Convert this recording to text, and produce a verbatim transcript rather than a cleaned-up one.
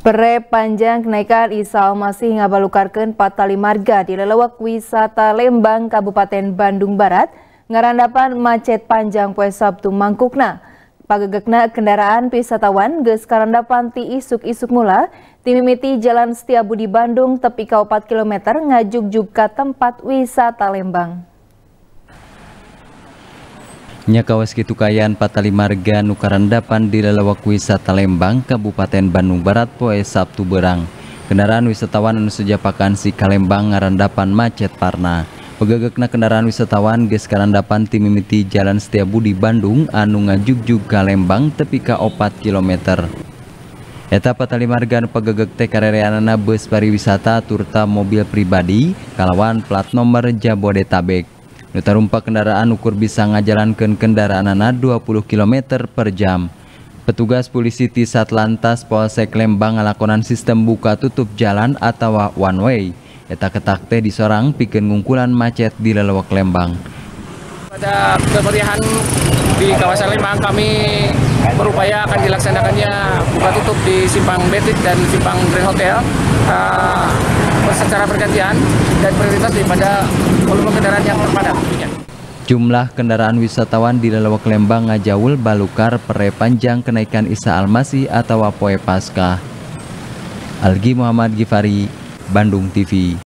Pere panjang kenaikan Isa Almasih ngabalukarkeun patali marga di lelewek wisata Lembang, Kabupaten Bandung Barat, ngarandapan macet panjang poe Sabtu mangkukna. Pagegekna kendaraan wisatawan geus karandapan ti isuk-isuk mula ti mimiti Jalan Setiabudi Bandung tepi ka opat kilometer ngajugjug ka tempat wisata Lembang. Nya kawas kitu kayan patali marga nu karandapan di lelewek wisata Lembang, Kabupaten Bandung Barat poe Sabtu beurang. Kendaraan wisatawan anu sejapakan si ka Lembang ngarandapan macet parna. Pegegekna kendaraan wisatawan geus karandapan ti mimiti Jalan Setiabudi Bandung anu ngajugjug ka Lembang tepi ka opat kilometer. Eta patali marga nu pagegek teh karereanana beus pariwisata turta mobil pribadi kalawan plat nomor Jabodetabek. Nu tarumpa kendaraan ukur bisa ngajalankeun kendaraanana dua puluh kilometer per jam. Petugas polisi ti Satlantas Polsek Lembang ngalakonan sistem buka tutup jalan atawa one way. Eta ketak teh disorang pikeun ngungkulan macet di lelewek Lembang. Pada kemeriahan di kawasan Lembang kami berupaya akan dilaksanakannya buka tutup di Simpang Betit dan Simpang Grand Hotel uh, secara bergantian dan prioritas daripada volume kendaraan yang terpadat. Jumlah kendaraan wisatawan di lelewek Lembang ngajaul balukar pere panjang kenaikan Isa Almasih atawa poe Paskah. Algi Muhammad Gifari, Bandung T V.